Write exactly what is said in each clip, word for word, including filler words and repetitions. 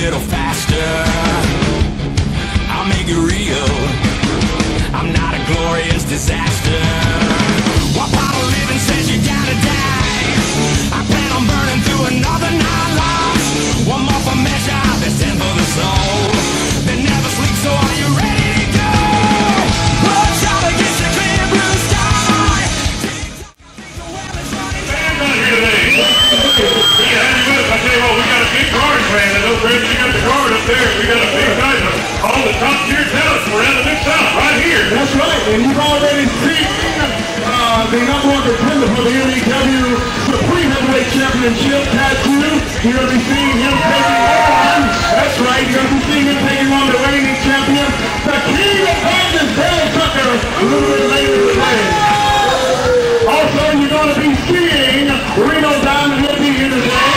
little faster. I'll make it real. I'm not a glorious disaster. What part of living says you gotta die? I plan on burning through another nine lives. One more for measure, there's ten for the soul. They never sleep, so are you ready to go? Push up against the clear blue sky. Stand on here today. Yeah, I tell you what, we got a big guard plan. I know, Brandon, you got the guard up there. We got a big guy. All the top tier talents. We're at the Big South right here. That's right, and you've already seen uh, the number one contender for the M E W Supreme Heavyweight Championship, Tattoo. You're going to be seeing him taking on, that's right, you're going to be seeing him taking on the reigning champion, the King of Bandits, Dale Tucker, a little bit later today. Also, you're going to be seeing Reno Diamond, he'll be here today.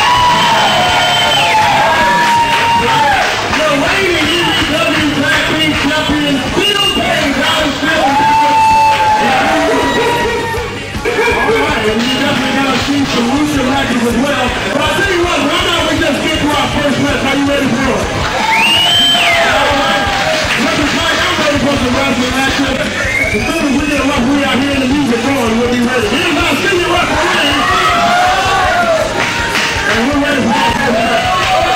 The reigning M E W Tag Team Champion, Steel Cage, Alex Steel. Alright, and you're definitely going to see some Lucha matches as well. But I'll tell you what, right now we just get to our first match. Are you ready for it? Alright, Mister Mike, I'm ready for some wrestling action. As soon as we get a referee out here and the music going, we'll be ready. Here's our senior referee. And we're ready for our first match.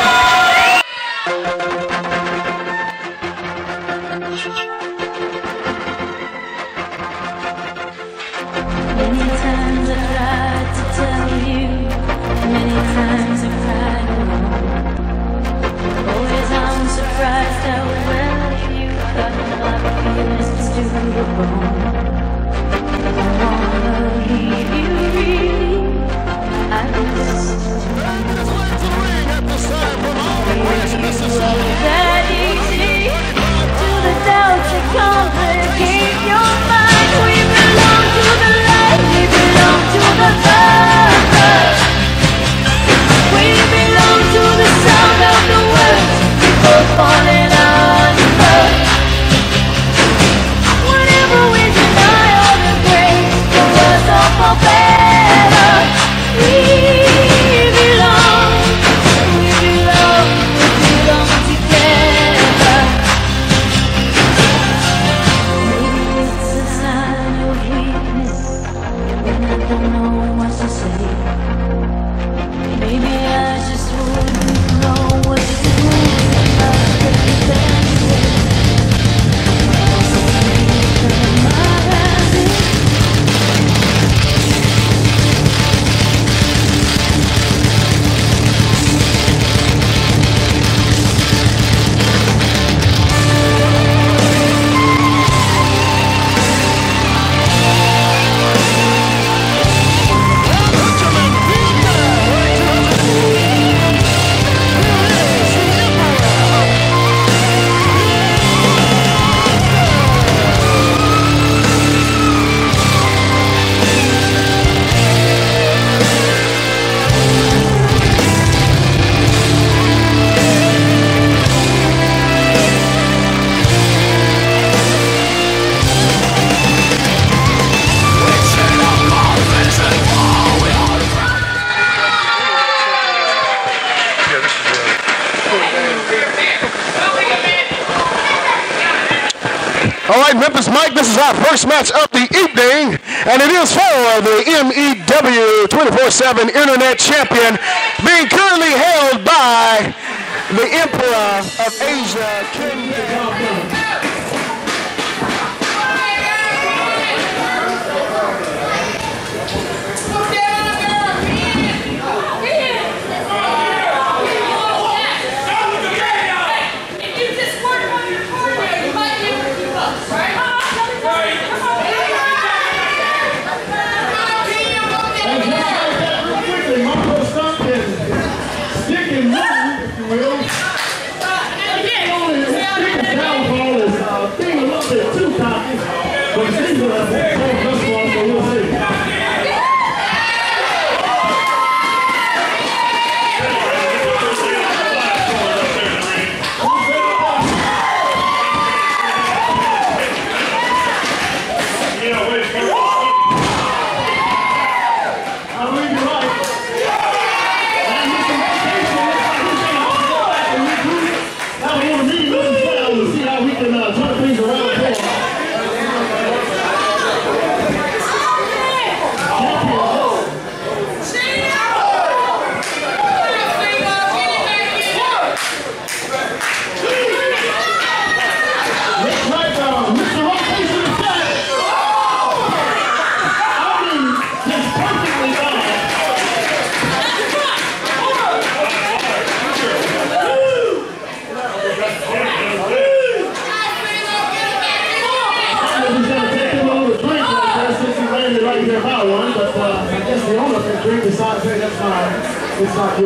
Many times I tried to tell you, many times I cried alone. Always I'm surprised how well you cut my feelings to the bone. I wanna leave you really, I just that easy to the doubts that complicate your mind. We belong to the light, we belong to the dark. We belong to the sound of the words before falling under. Whenever we deny all the grace, the words all for better. We belong, we belong, we belong together. Maybe it's a sign of weakness when I don't know what to say. Maybe I just wouldn't know what to do if I couldn't say. My habit. All right, Memphis Mike, this is our first match of the evening, and it is for the M E W twenty-four seven Internet Champion, being currently held by the Emperor of Asia, King Kong.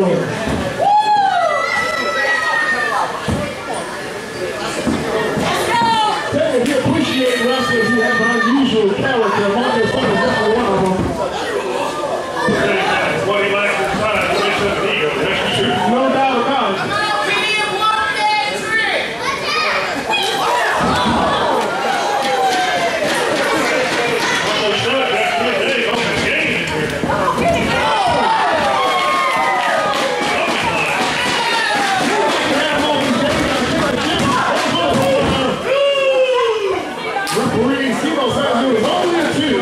Lord. If you appreciate wrestlers who have an unusual character, Marcus Hunt is definitely one of them. What he likes inside, what he says ego, that's true. No doubt about it. Referee Simo says it was only a two.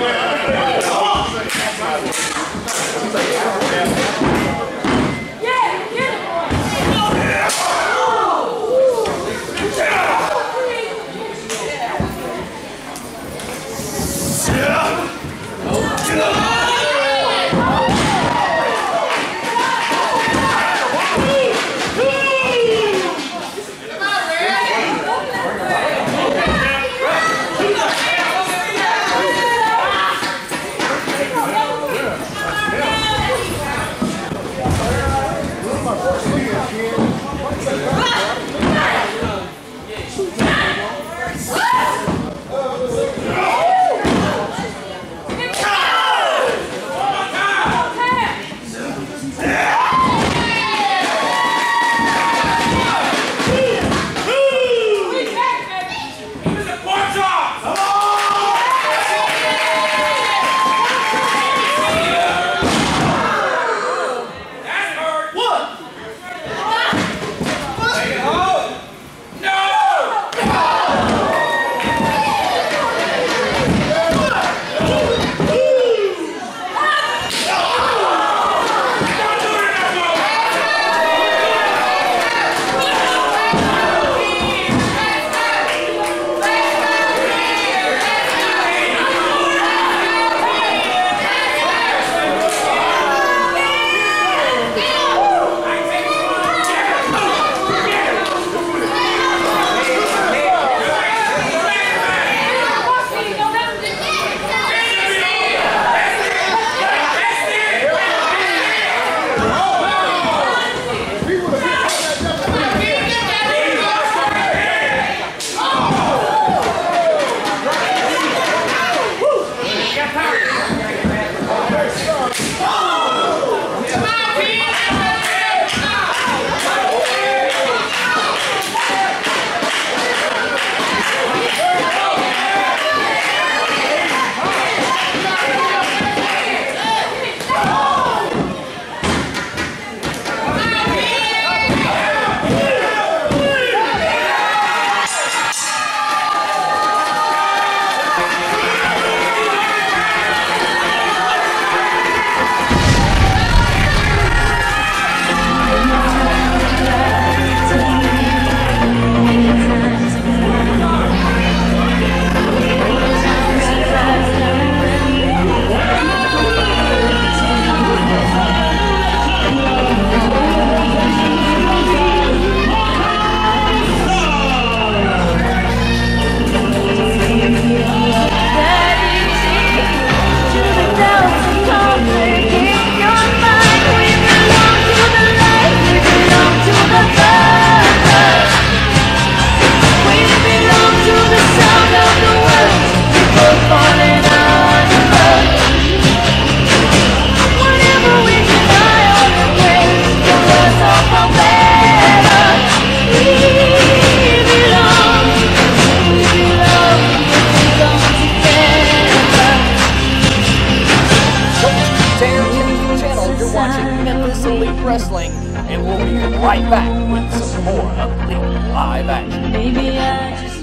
Wrestling, and we'll be right back with some more of Elite Live Action. Maybe I just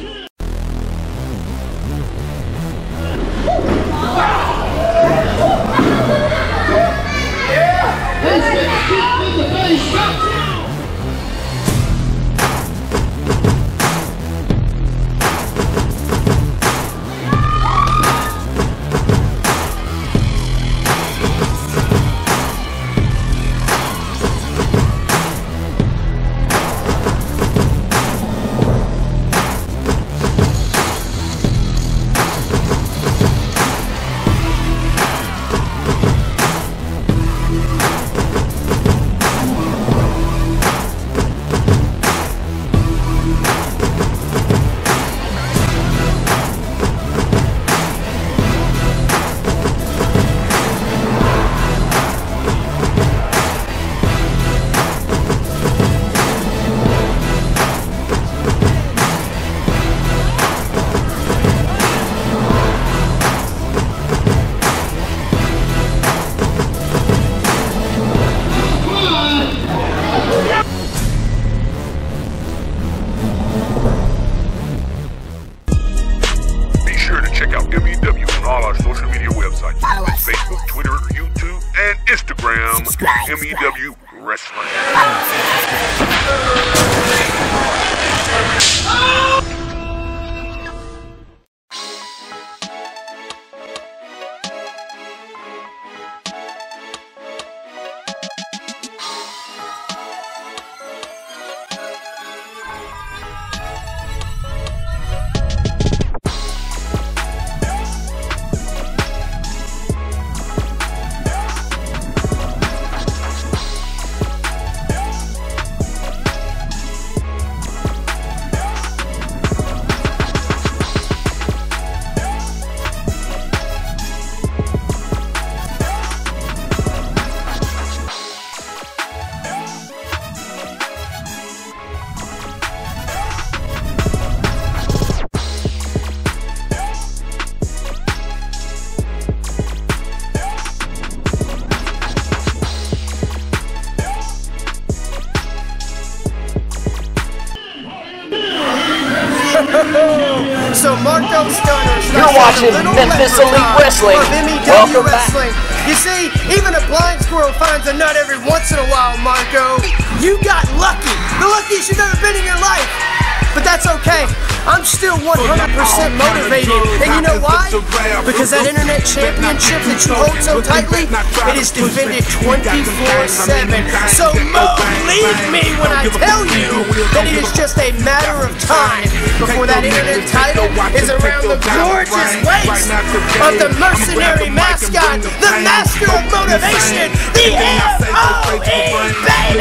So Marco Stunner starts You're watching a little Memphis repertoire Elite Wrestling. of M E W Welcome back. Wrestling. You see, even a blind squirrel finds a nut every once in a while, Marco. You got lucky. The luckiest you've ever been in your life. But that's okay. I'm still one hundred percent motivated. And you know why? Because that internet championship that you hold so tightly, it is defended twenty-four seven. So believe me when I tell you that it is just a matter of time before that internet title is around the gorgeous waist of the mercenary mascot, the master of motivation, the M O E, baby!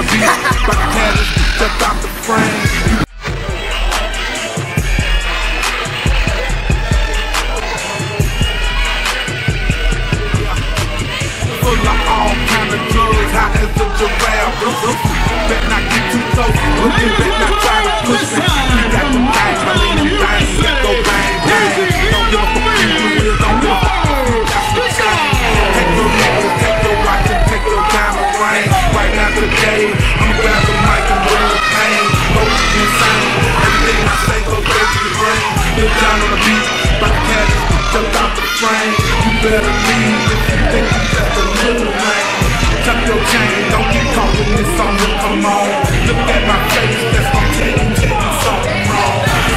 Full of all kind of drugs, hot as a giraffe. Bet not get too close, but you bet not try to push me. You got the bang, my lean and bang, let go bang, bang. Don't give a fuck what you will, don't give a fuck. That's the change. Take your niggas, take your watch and take your diamond ring. Right now today, I'ma grab the mic and bring the pain. Both insane, everything I say goes straight to your brain. Live down on the beat, like a cat, jump out the frame. You better leave if you think you just a little man. Tuck your chain, don't get caught with this song, come on. Look at my face, that's gonna tell you, tell you something wrong.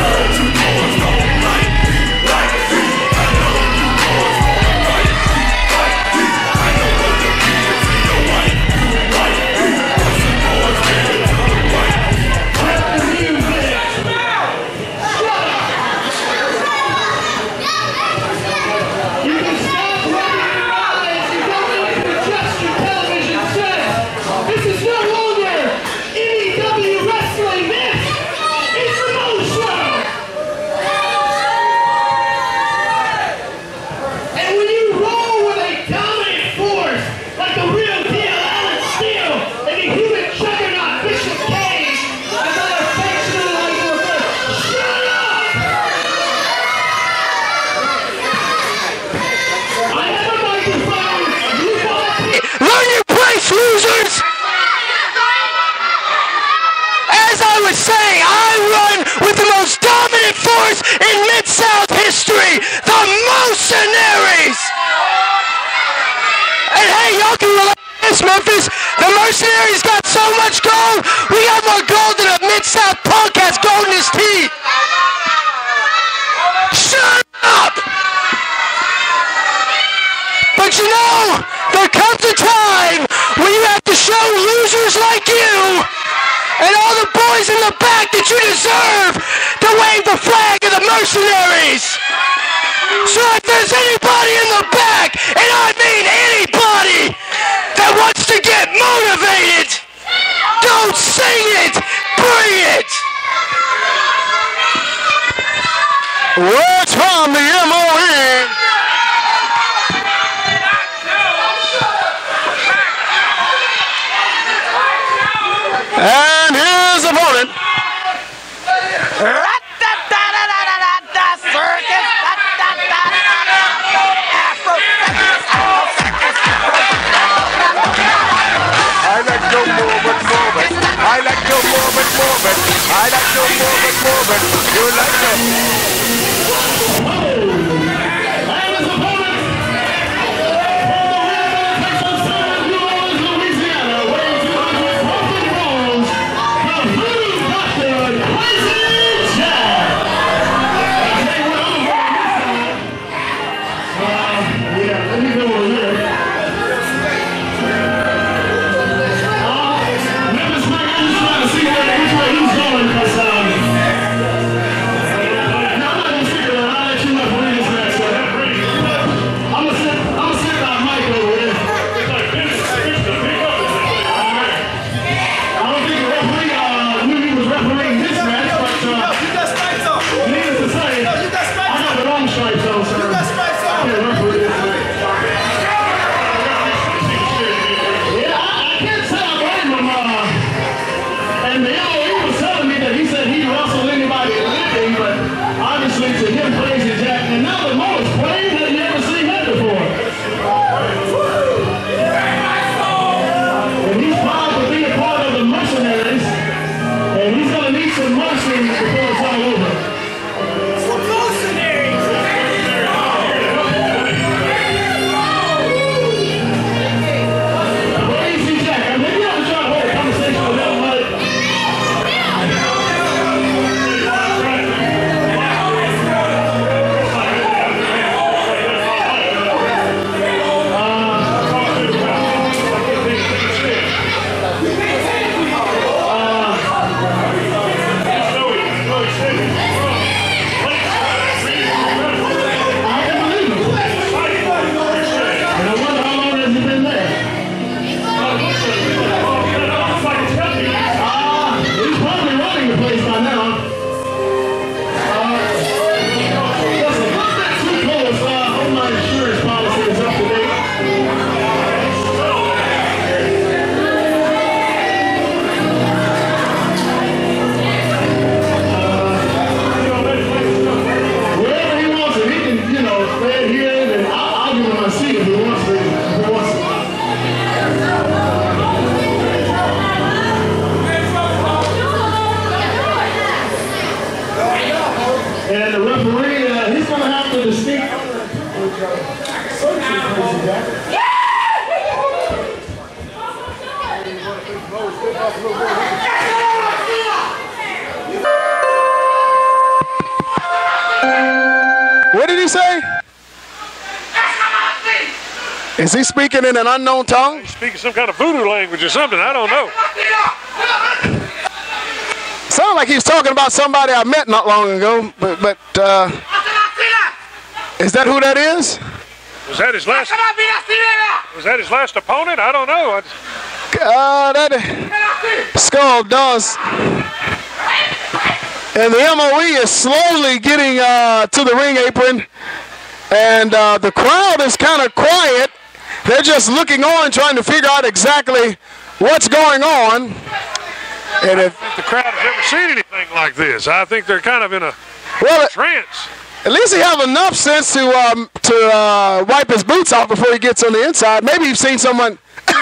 In Mid-South history, the Mercenaries! And hey, y'all can relate to this, Memphis. The Mercenaries got so much gold, we got more gold than a Mid-South punk has gold in his teeth. Shut up! But you know, there comes a time when you have to show losers like you and all the boys in the back that you deserve to wave the flag of the Mercenaries. So if there's anybody in the back, and I mean anybody, that wants to get motivated, don't sing it, bring it. Words from the M O E. And his opponent. I like your movement, movement. I like your movement, movement. I like your movement, movement. You like And he's going to need some mercy before it's all over. What did he say? Is he speaking in an unknown tongue? He's speaking some kind of voodoo language or something. I don't know. Sounds like he's talking about somebody I met not long ago, but, but uh, is that who that is? Was that his last? Was that his last opponent? I don't know. I just... Uh, that Skull does. And the M O E is slowly getting uh, to the ring apron, and uh, the crowd is kind of quiet. They're just looking on, trying to figure out exactly what's going on. And if the crowd has ever seen anything like this, I think they're kind of in a well, trance. At least he have enough sense to um, to uh, wipe his boots off before he gets on the inside. Maybe you've seen someone.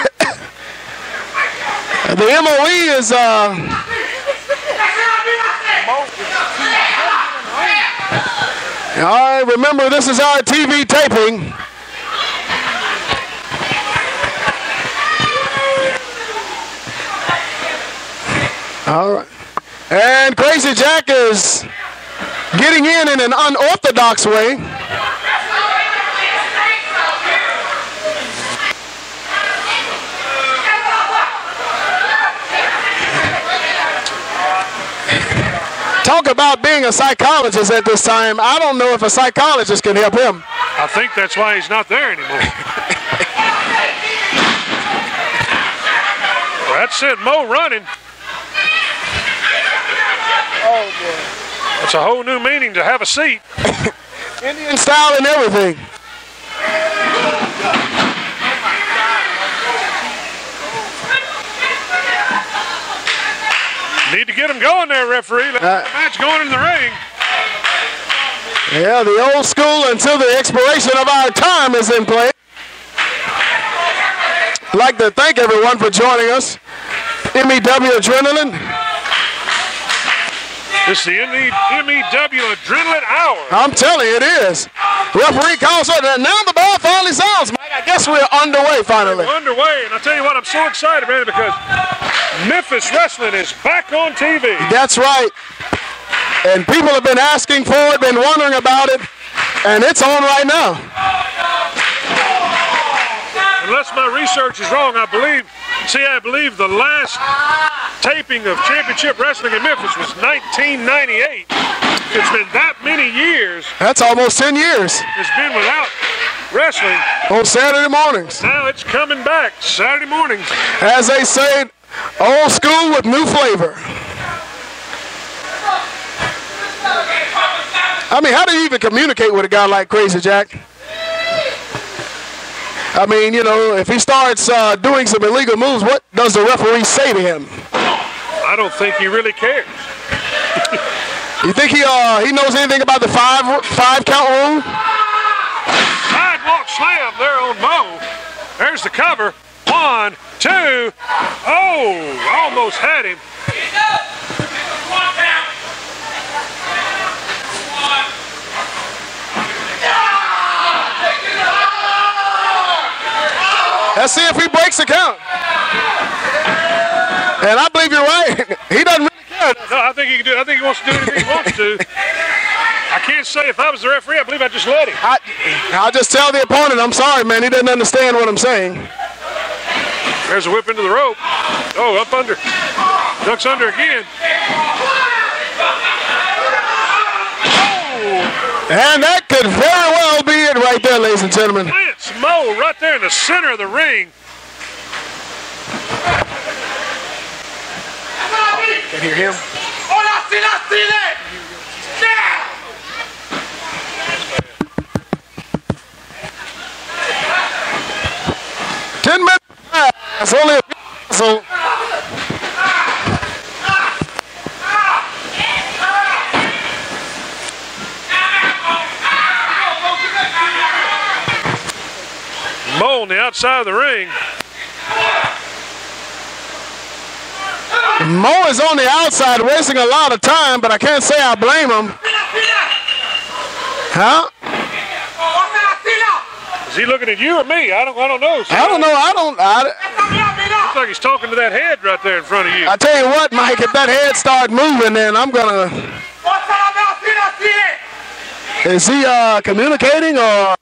The M O E is. Uh, All right, remember this is our T V taping. All right. And Crazy Jack is getting in in an unorthodox way. Talk about being a psychologist at this time. I don't know if a psychologist can help him. I think that's why he's not there anymore. Well, that sent Mo running. Oh, boy. That's a whole new meaning to have a seat. Indian style and everything. Need to get him going there, referee. Let Uh, the match going in the ring. Yeah, the old school until the expiration of our time is in play. I'd like to thank everyone for joining us. M E W Adrenaline. This is the M E W Adrenaline Hour. I'm telling you, it is. Referee calls for it. Now the ball finally sounds, Mike. I guess we're underway finally. We're underway, and I tell you what, I'm so excited, man, because Memphis Wrestling is back on T V. That's right. And people have been asking for it, been wondering about it, and it's on right now. Unless my research is wrong, I believe, see, I believe the last taping of Championship Wrestling in Memphis was nineteen ninety-eight. It's been that many years. That's almost ten years. It's been without wrestling. On Saturday mornings. Now it's coming back, Saturday mornings. As they say, old school with new flavor. I mean, how do you even communicate with a guy like Crazy Jack? I mean, you know, if he starts uh, doing some illegal moves, what does the referee say to him? I don't think he really cares. You think he uh, he knows anything about the five five count rule? Sidewalk slam there on Mo. There's the cover. One, two. Oh, almost had him. Let's see if he breaks the count. And I believe you're right. He doesn't really care. No, I think he can do. I think he wants to do anything he wants to. I can't say if I was the referee, I believe I'd just let him. I, I'll just tell the opponent, I'm sorry, man. He doesn't understand what I'm saying. There's a whip into the rope. Oh, up under. Ducks under again. And that could very well be it right there, ladies and gentlemen. Lance Mo right there in the center of the ring. Can hear him. Ten minutes. It's only a so. Mo on the outside of the ring. Mo is on the outside, wasting a lot of time, but I can't say I blame him. Huh? Is he looking at you or me? I don't. I don't know. I don't know. I don't. I, looks like he's talking to that head right there in front of you. I tell you what, Mike, if that head start moving, then I'm gonna. Is he uh, communicating or?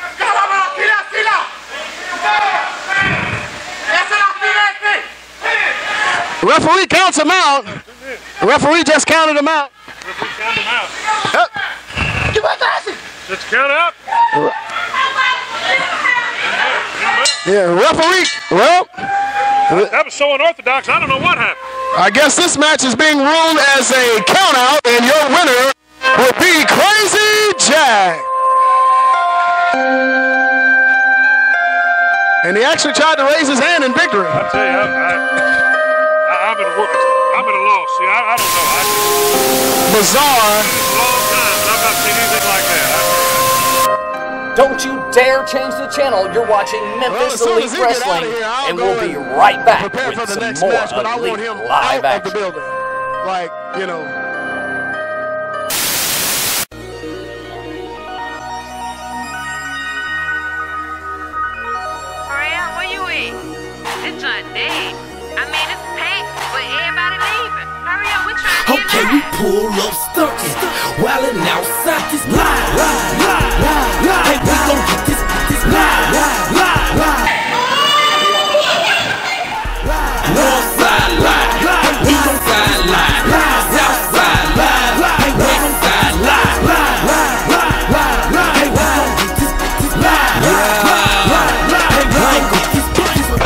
Referee counts him out. The referee just counted him out. Referee counted him out. Yep. Let's count out. Yeah, referee. Well, that was so unorthodox. I don't know what happened. I guess this match is being ruled as a count out, and your winner will be Crazy Jack. And he actually tried to raise his hand in victory. I tell you, I, I, I, I'm at a work. I'm at a loss. See, I, I don't know. I, Bizarre. It's a long time, but I've not seen anything like that. I, Don't you dare change the channel. You're watching Memphis well, Elite Wrestling, here, and we'll be right back prepare with for the some next more match, but I Elite want him live out action. of the building. Like, you know. Maria, where you at? It's not dead. I mean, it's packed, but everybody leaving. Hurry up, we trying to Okay, get we live. pull up stuntin', wildin' outside this line, line, line, line, line. Hey, we gon' get this, this line, line, line, line. North side line, east side line, south side line, west side line, line, line, line, line. Hey, we gon' get this, this line, line, line, line. Hey, we gon' get this, this, this.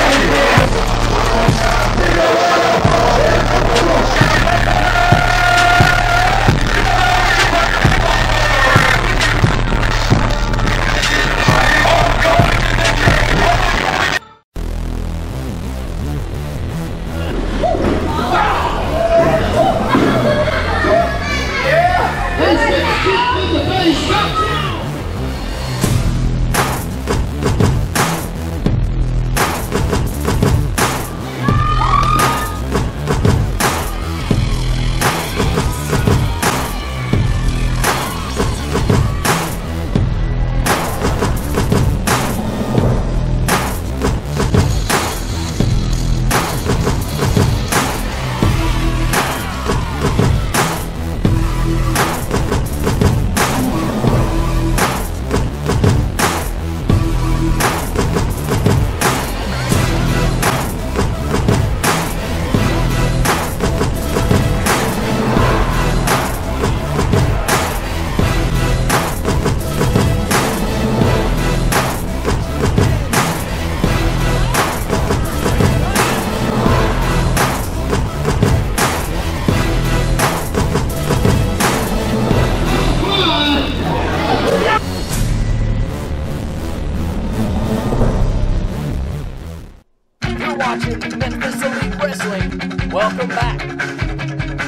You're watching Memphis Elite Wrestling. Welcome back.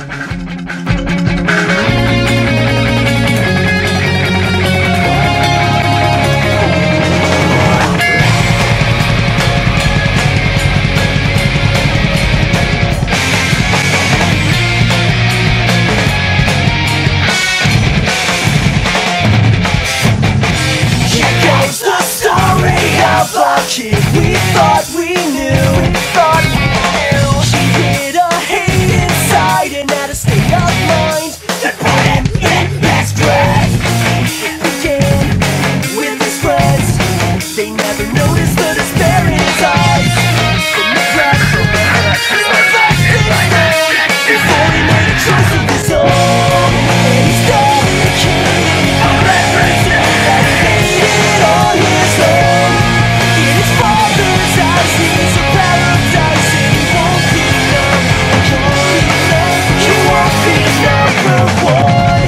Here goes the story of a kid we thought we knew. We thought we knew. She hid a hate inside and had a state of mind that put him in best dress. It began with his friends. They never noticed the despair in his eyes. From the crash from the hurt, he was left instead before he made a choice of his own. And he's dedicated a reference that he made it on his own. In his father's eyes, he's a paradise, and he won't be number, he won't be number, he won't be number one.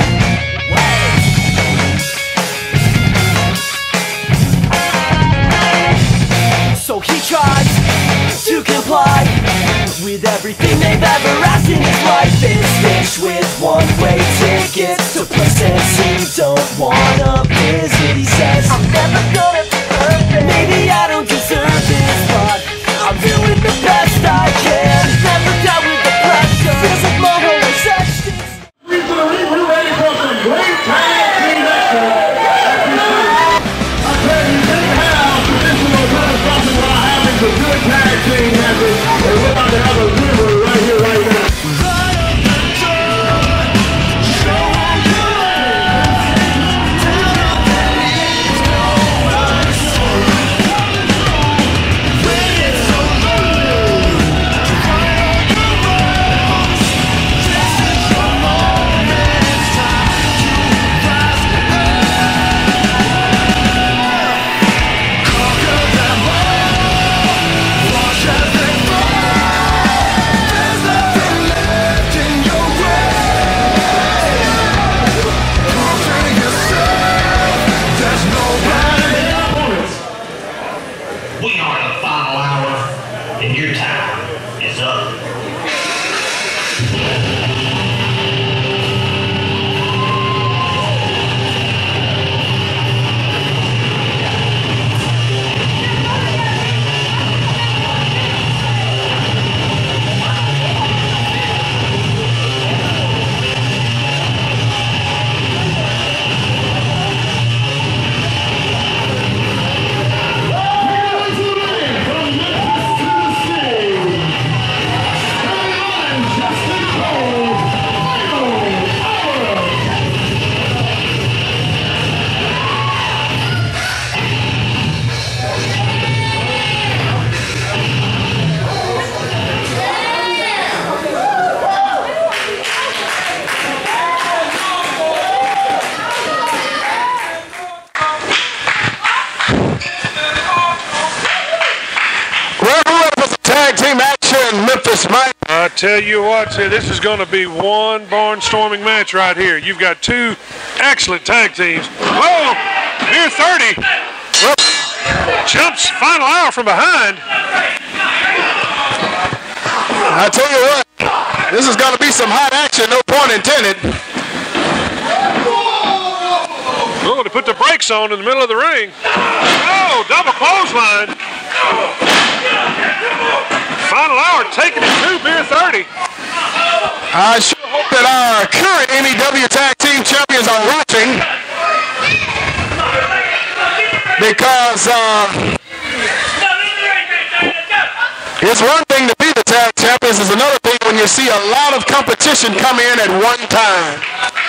So he tries to comply with everything they've ever asked in his life. It's fish with one-way tickets to places he don't wanna visit. He says, I'm never gonna be perfect. Maybe I don't deserve this, but I'm doing the best I can. Never dealt with the pressure. Feels like my whole life sexting. We're ready for some great tag team action. I tell you, they have traditional kind of something while having a good tag team has I tell you what, this is going to be one barnstorming match right here. You've got two excellent tag teams. Whoa! Near thirty. Well, jumps final hour from behind. I tell you what, this is going to be some hot action, no pun intended. Oh, to put the brakes on in the middle of the ring. Oh, double clothesline. Final hour taking it to Beer thirty. I sure hope that our current M E W Tag Team Champions are watching, because uh, it's one thing to be the Tag Champions, it's another thing when you see a lot of competition come in at one time.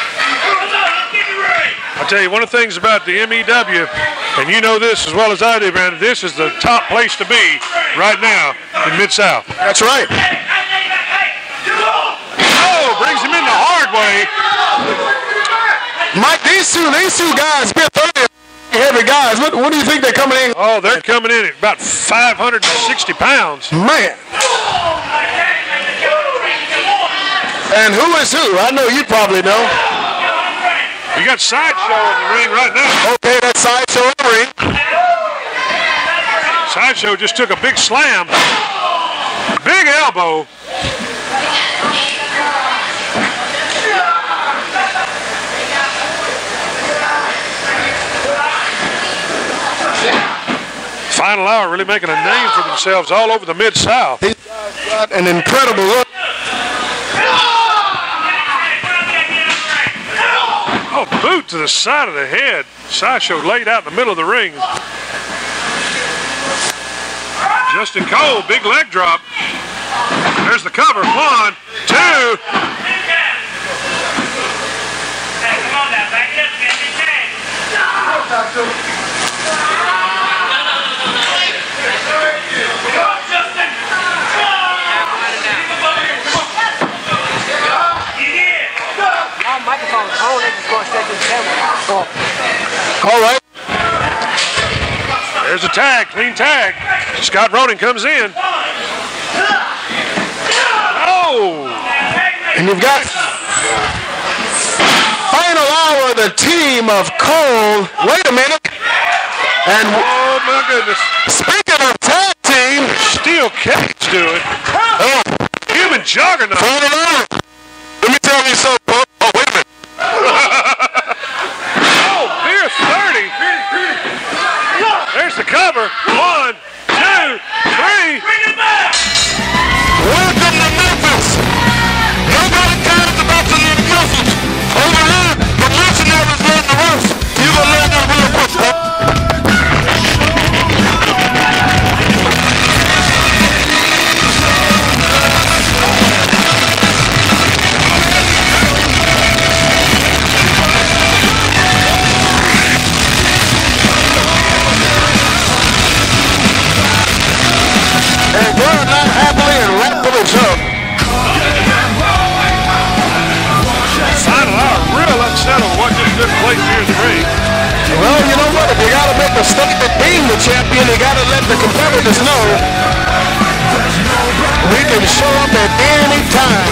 I'll tell you, one of the things about the M E W, and you know this as well as I do, Brandon, this is the top place to be right now in Mid-South. That's right. Oh, brings him in the hard way. Mike, these two, these two guys, Beer thirty, heavy guys. What, what do you think they're coming in? Oh, they're coming in at about five hundred sixty pounds. Man. And who is who? I know you probably know. You got Sideshow in the ring right now. Okay, that's Sideshow in the ring. Sideshow just took a big slam. Big elbow. Final hour really making a name for themselves all over the Mid-South. He's got an incredible look. Oh, boot to the side of the head. Sideshow laid out in the middle of the ring. Justin Cole, big leg drop. There's the cover. One, two. Microphone's on, they just going straight to the camera. All right. There's a tag, clean tag. Scott Roden comes in. Oh! And you've got final hour, the team of Cole. Wait a minute. And oh my goodness. Speaking of tag team, Steel Cage do it. Oh, Human Juggernaut. final hour. Let me tell you something. Oh, wait a minute. Oh, Beer thirty. There's the cover. One, two, three. Welcome to Memphis. Nobody cares about the new message. Over here, the mercenaries learn the ropes. You gonna learn that real quick, huh? And we're not happily and rightfully so. Final hour, real upset on what just took place here in the ring. Well, you know what? If you got to make a statement being the champion, you got to let the competitors know we can show up at any time.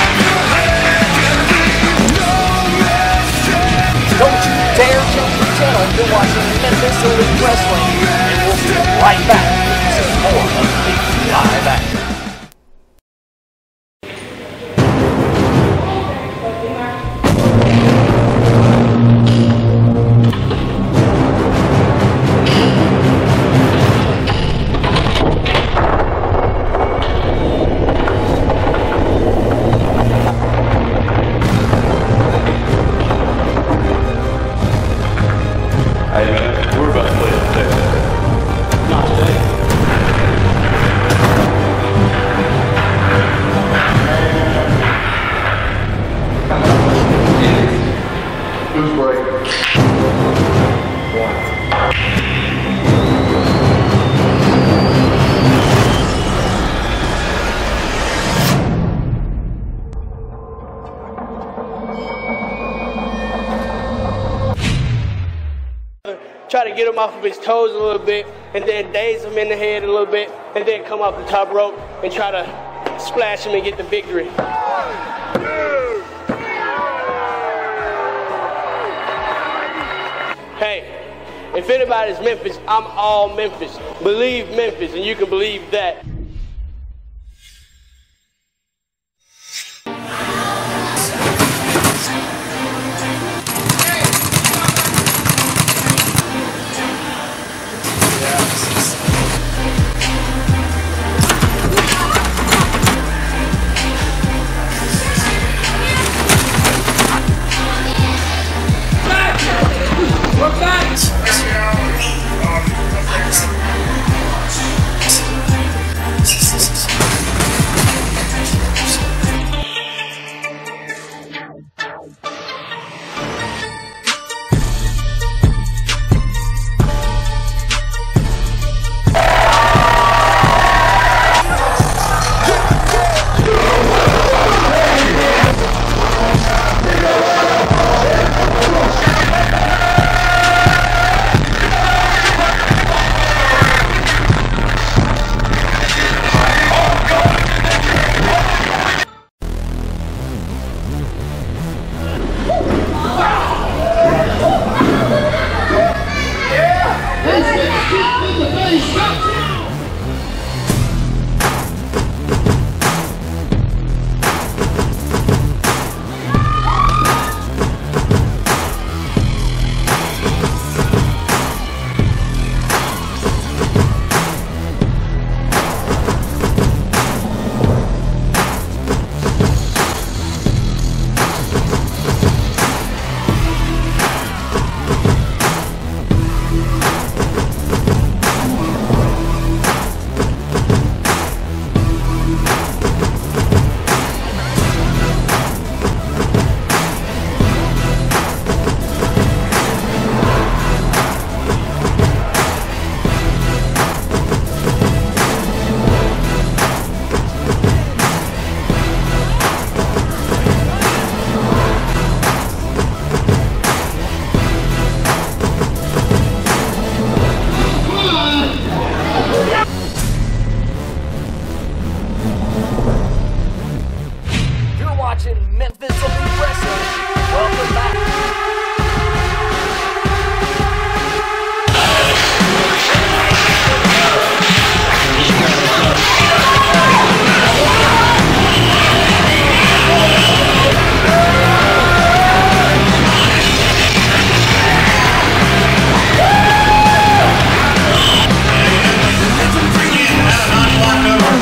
Don't you dare change the channel. You're watching Memphis Elite Wrestling, and we'll be right back with some more of the live action. try to get him off of his toes a little bit, and then daze him in the head a little bit, and then come off the top rope and try to splash him and get the victory. Hey, if anybody's Memphis, I'm all Memphis. Believe Memphis, and you can believe that.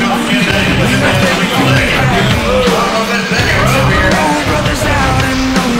Brothers out and no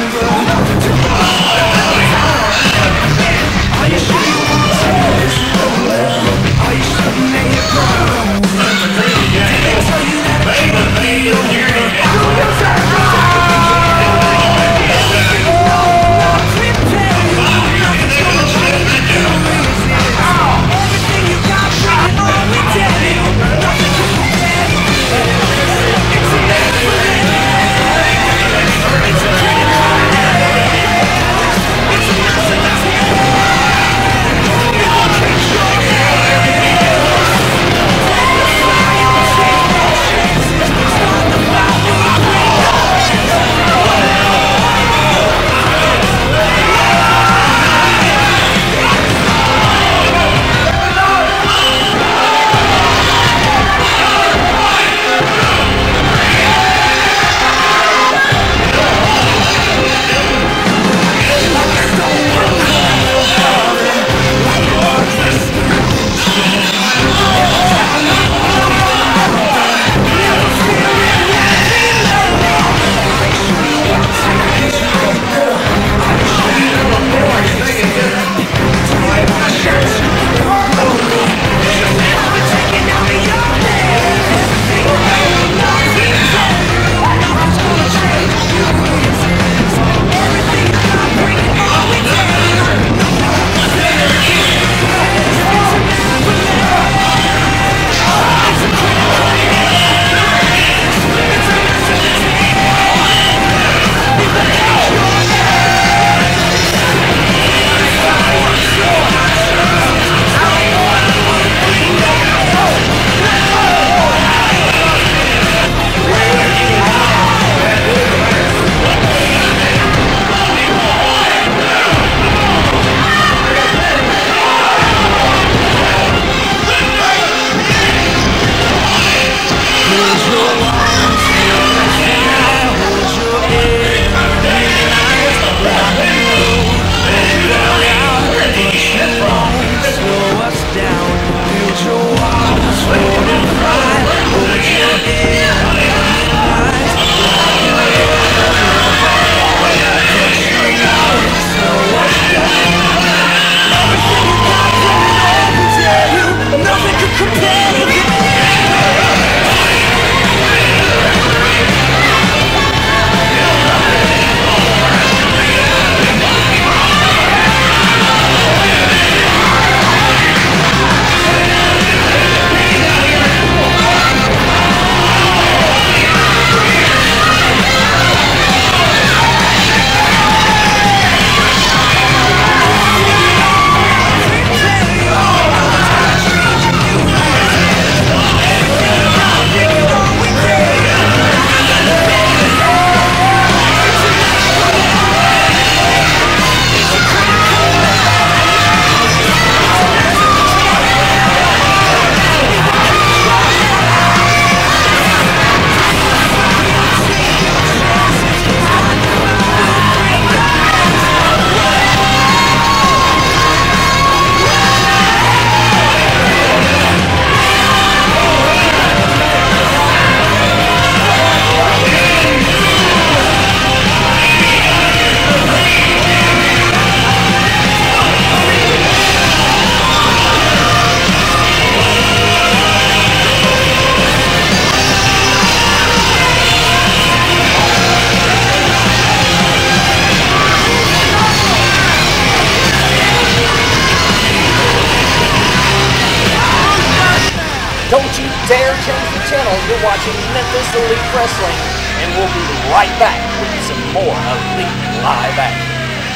Wrestling, and we'll be right back with some more Elite Live action.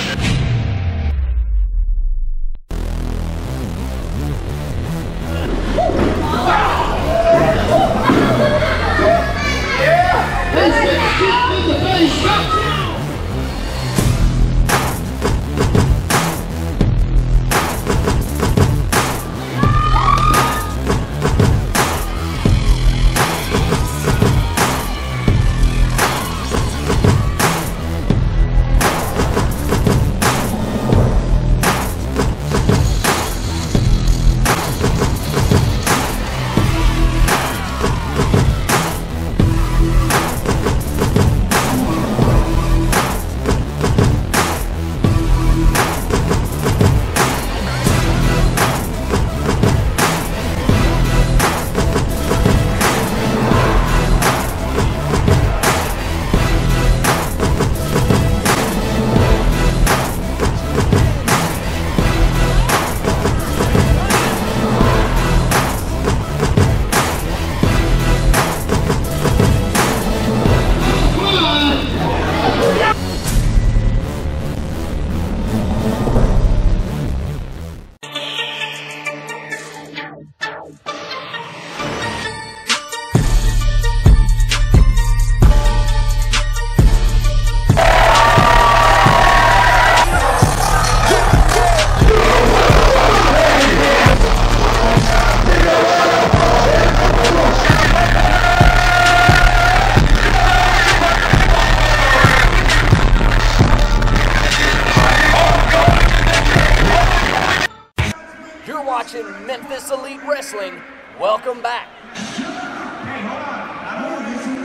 Memphis Elite Wrestling. Welcome back. Hey, hold on. I don't know if you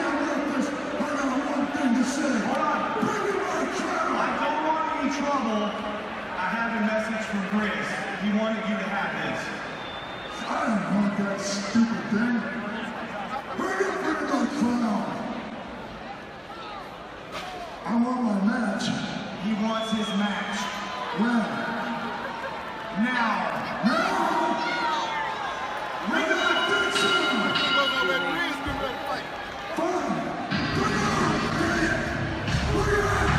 I got one thing to say. Hold on. Bring it right down. I don't want any trouble. I have a message from Chris. He wanted you to have this. I don't want that stupid thing. Bring it, bring it right down. I want my match. He wants his match. When? Now. Now. Bring it back to the team. Fine. Bring it on. Bring it. Bring it on.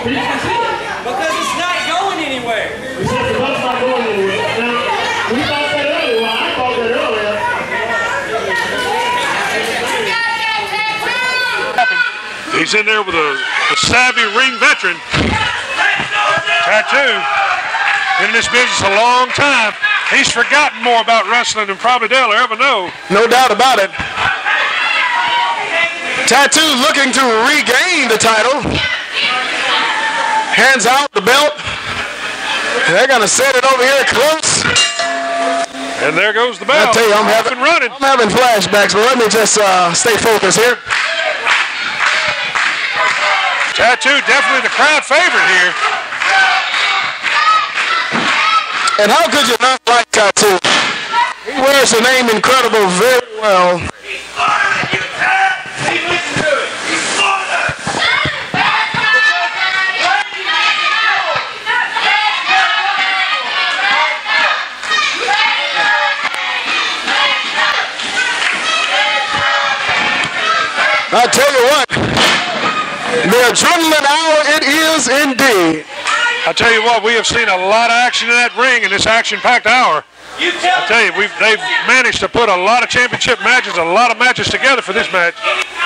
Because it's not going anywhere. He said the bus not going anywhere. Now, we thought that earlier. Well, I thought that earlier. He's in there with a, a savvy ring veteran. Tattoo. Been in this business a long time. He's forgotten more about wrestling than probably Dale will ever know. No doubt about it. Tattoo looking to regain the title. Hands out the belt. They're going to set it over here close. And there goes the bell. I tell you, I'm having, running. I'm having flashbacks, but let me just uh, stay focused here. Tattoo, definitely the crowd favorite here. And how could you not like Tattoo? He wears the name Incredible very well. I tell you what, the adrenaline hour it is indeed. I tell you what, we have seen a lot of action in that ring in this action-packed hour. I tell you, we've, they've managed to put a lot of championship matches, a lot of matches together for this match.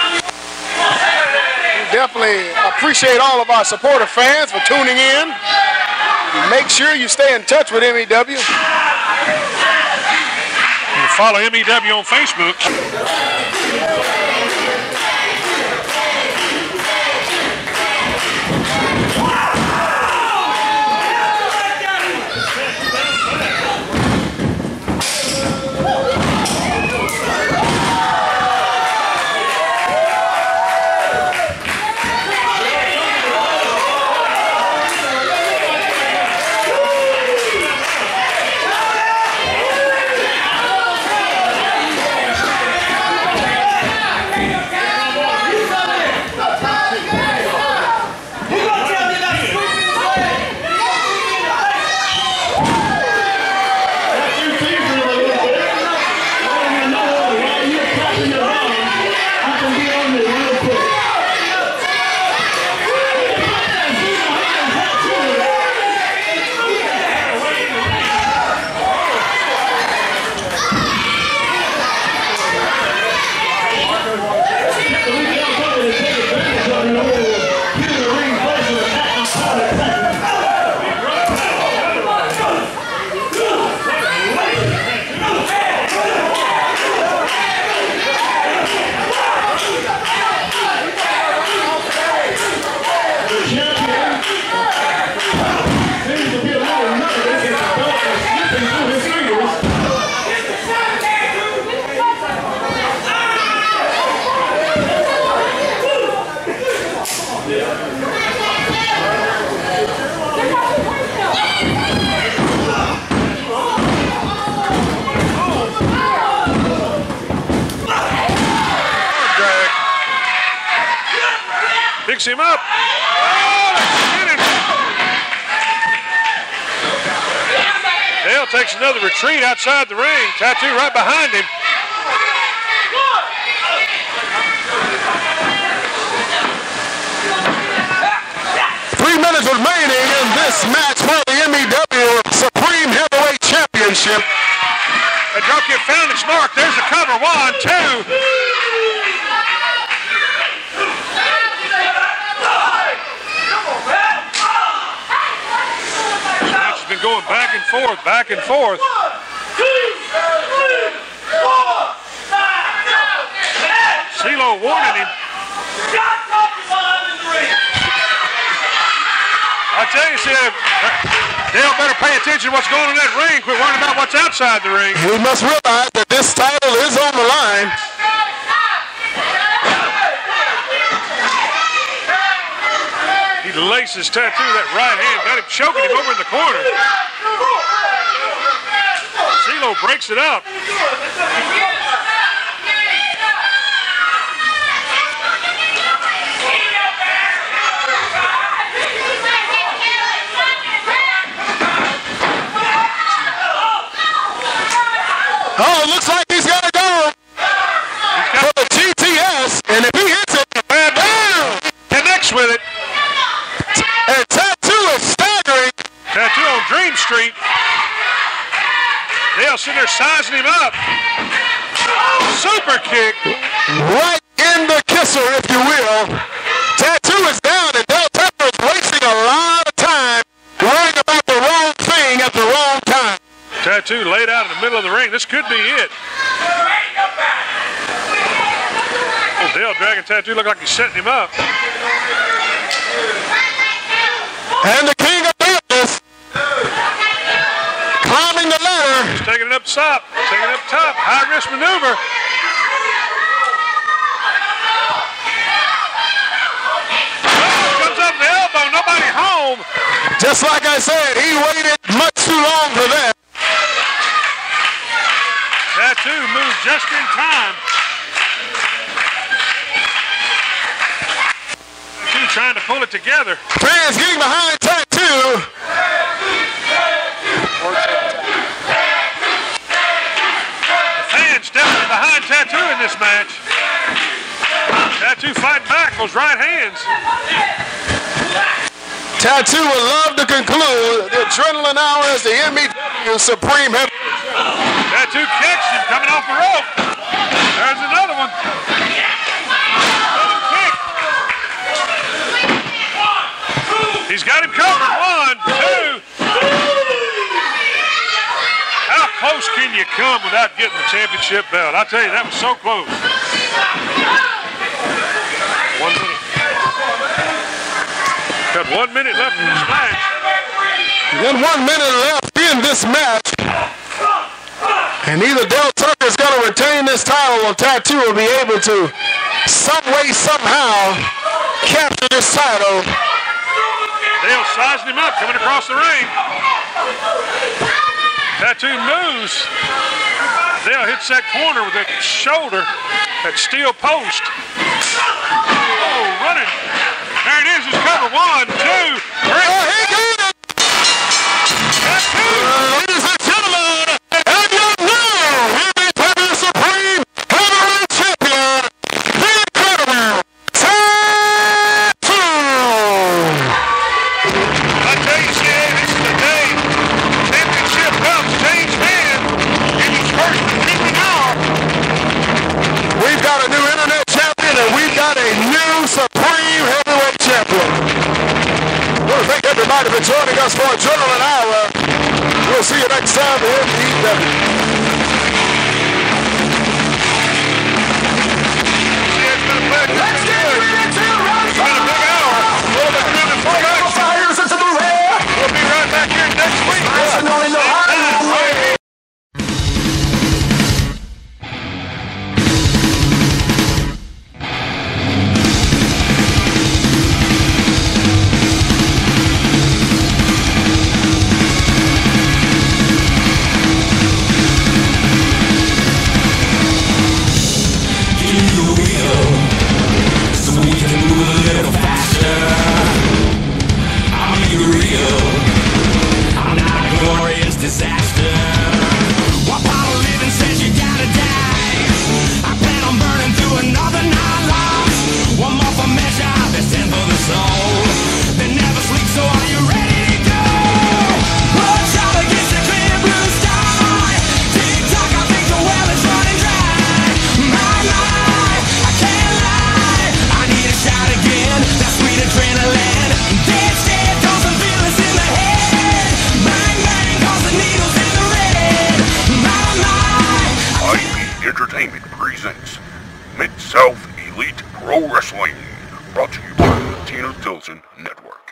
We definitely appreciate all of our supporter fans for tuning in. Make sure you stay in touch with M E W. You can follow M E W on Facebook. Picks him up. Dale takes another retreat outside the ring. Tattoo right behind him. Three minutes remaining in this match for the M E W Supreme Heavyweight Championship. A dropkick found its mark. There's the cover. One, two. Been going back and forth, back and forth. CeeLo warning him. I tell you, see, Dale better pay attention to what's going on in that ring. Quit worrying about what's outside the ring. We must realize that this title is on the line. He laces Tattoo that right hand, got him choking him over in the corner. CeeLo breaks it up. Oh, looks like he's got to go for the G T S, and if he hits it, bad down, connects with it. sitting there sizing him up. Super kick. Right in the kisser, if you will. Tattoo is down, and Del Toro is wasting a lot of time worrying about the wrong thing at the wrong time. Tattoo laid out in the middle of the ring. This could be it. Oh, Dale dragging Tattoo. Look like he's setting him up. And the king of business climbing the ladder. He's taking it up top. Taking it up top. High risk maneuver. Oh, comes up the elbow. Nobody home. Just like I said, he waited much too long for that. Tattoo moved just in time. Tattoo trying to pull it together. Fans getting behind Tattoo. The fans definitely behind Tattoo in this match. Tattoo fighting back, those right hands. Tattoo would love to conclude the Adrenaline Hour as the M E W Supreme Heavy. Tattoo kicks him coming off the rope. There's another one. Another kick. He's got him covered. One, two. How close can you come without getting the championship belt? I tell you, that was so close. One minute. Got one minute left in this match. Then one minute left in this match. And either Del Tucker is going to retain this title or Tattoo will be able to, some way, somehow, capture this title. Dale sizing him up, coming across the ring. Tattoo moves. Dale hits that corner with that shoulder, that steel post. Oh, running. There it is, he's covered. One, two, three. Oh, he got it! Tattoo. Ladies and gentlemen, and your new M E W Supreme Heavyweight Champion, the incredible Tattoo! I tell you, C A, this is the day championship belts change hands in his first fifty hour. We've got a new internet champion and we've got a new Supreme Heavyweight Champion. I want to thank everybody for joining us for Adrenaline Hour. We'll see you next time in M E W. Let's get it! It's been a big hour. We'll be moving forward. Fires into the rear. We'll be right back here next week. Disaster. What part of living says you gotta die? I plan on burning through another nine lives. One more for measure, there's ten for the soul. They never sleep, so are you ready to go? Bloodshot against the clear blue sky. Tick tock, I think the well is running dry. My, my, I can't lie. I need a shot again, that sweet adrenaline. Dead, dead, doesn't feel this in the head. Bang, bang, cause the needle's in the red. My, my. I P Entertainment presents Mid-South Elite Pro Wrestling, brought to you by the Tina Tilson Network.